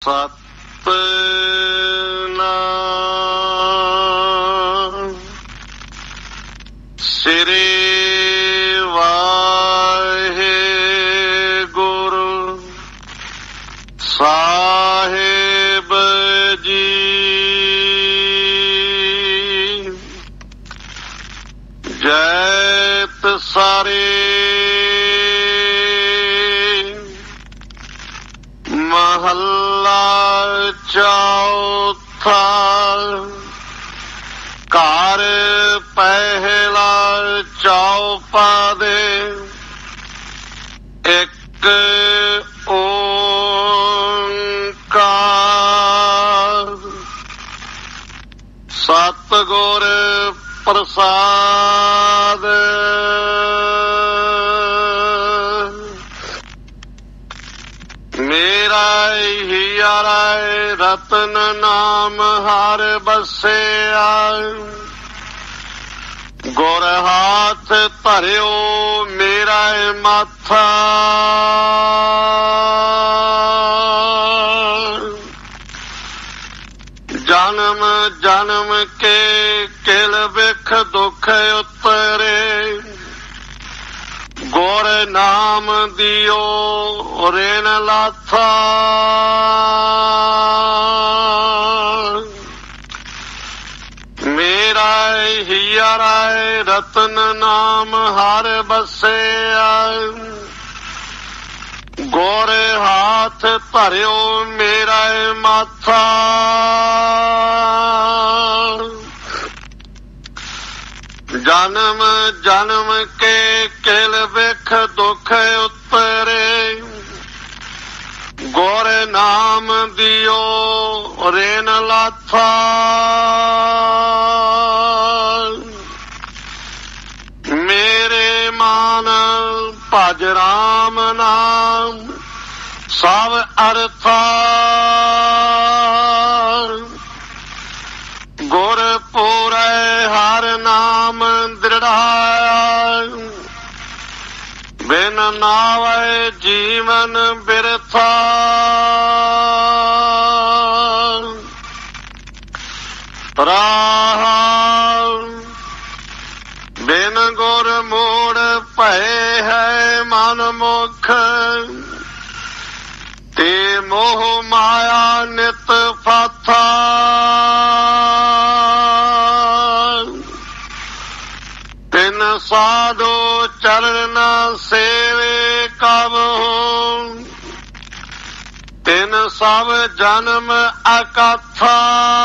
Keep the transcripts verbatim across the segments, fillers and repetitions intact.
ਸਤਿਨਾਮ ਸ੍ਰੀ ਵਾਹਿਗੁਰੂ ਸਾਹਿਬ ਜੀ। ਜੈਤ ਸਾਰੇ ਮਹੱਲਾ ਚੌਥਾ। ਘਰ ਪਹਿਲਾ ਚੌਪਦੇ। ਇੱਕ ਓਂਕਾਰ ਸਤਿਗੁਰ ਪ੍ਰਸਾਦ। ਮੇਰਾ ਹੀਰਾ ਰਤਨ ਨਾਮ ਹਰ ਬਸਿਆ। ਗੁਰ ਹਾਥ ਧਰਿਓ ਮੇਰਾ ਮਾਥਾ। ਜਨਮ ਜਨਮ ਕੇ ਕਿਲ ਬਿਖ ਦੁਖ ਉਤਰੇ। ਗੁਰ ਨਾਮ ਦਿਓ ਰੇਨ ਲਾਥਾ। ਮੇਰਾ ਹੀਰਾ ਰਤਨ ਨਾਮ ਹਰ ਬਸਿਆ। ਗੁਰ ਹਾਥ ਧਰਿਓ ਮੇਰਾ ਮਾਥਾ। ਜਨਮ ਜਨਮ ਕੇ ਕਿਲ ਬਿਖ ਦੁਖ ਉਤਰੇ। ਗੁਰ ਨਾਮ ਦਿਓ ਰੇਨ ਲਾਥਾ। ਮੇਰੇ ਮਨ ਭਜ ਰਾਮ ਨਾਮ ਸਭ ਅਰਥਾ। ਗੁਰ ਪੂਰੈ ਹਰ ਨਾਮ ਦ੍ਰਿੜਾਇਆ। ਬਿਨ ਨਾਵੈ ਜੀਵਨ ਬਿਰਥਾ। ਰਾਮ ਬਿਨ ਗੁਰ ਮੋੜ ਭਏ ਹੈ ਮਨ ਮੁਖ। ਤੇ ਮੋਹ ਮਾਇਆ ਨਿਤ ਫਾਥਾ। ਤਿਨ ਸਾਧੂ ਚਰਨ ਸੇਵੇ ਕਬਹੁ। ਤਿਨ ਸਭ ਜਨਮ ਅਕਥਾ।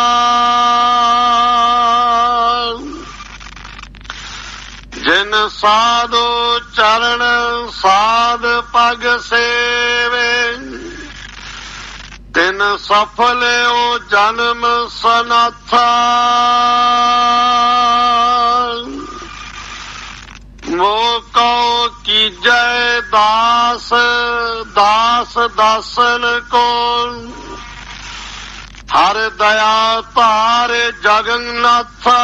ਜਿਨ ਸਾਧੂ ਚਰਨ ਸਾਧ ਪਗ ਸੇਵੇ। ਤਿਨ ਸਫਲਿਓ ਜਨਮ ਸਨਾਥਾ। ਮੋਹ ਕਉ ਕੀਜੈ ਦਾਸ ਦਾਸ ਦਾਸਨ ਕੋ। ਹਰ ਦਇਆ ਧਾਰ ਜਗਨਨਾਥਾ।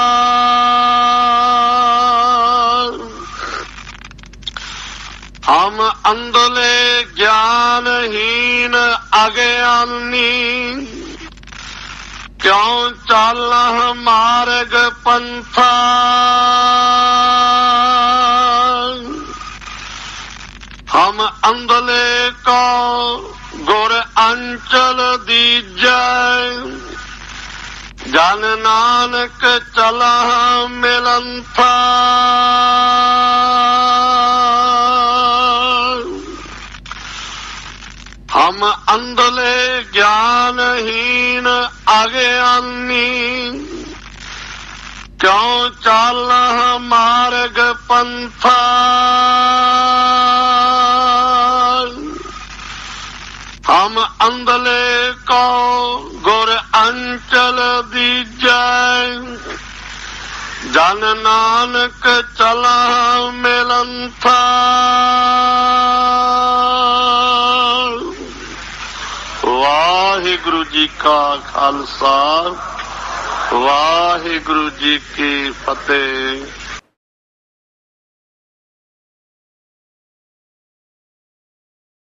ਹਮ ਅੰਧਲੇ ਗਿਆਨਹੀਨ ਅਗਿਆਨੀ। ਕਿਉ ਚਾਲਹ ਮਾਰਗ ਪੰਥਾ। ਹਮ ਅੰਧਲੇ ਕੋ ਗੁਰ ਅੰਚਲ ਦੀਜੈ। ਜਨ ਨਾਨਕ ਚਲਹ ਮਿਲੰਥਾ। ਹਮ ਅੰਧਲੇ ਗਿਆਨਹੀਨ ਅਗਿਆਨੀ। ਕਿਉ ਚਾਲਹ ਮਾਰਗ ਪੰਥਾ। ਹਮ ਅੰਧਲੇ ਕੋ ਗੁਰ ਅੰਚਲ ਦੀਜੈ। ਜਨ ਨਾਨਕ ਚਲਹ ਮਿਲੰਥਾ। ਵਾਹਿਗੁਰੂ ਜੀ ਕਾ ਖਾਲਸਾ ਵਾਹਿਗੁਰੂ ਜੀ ਕੀ ਫਤਿਹ।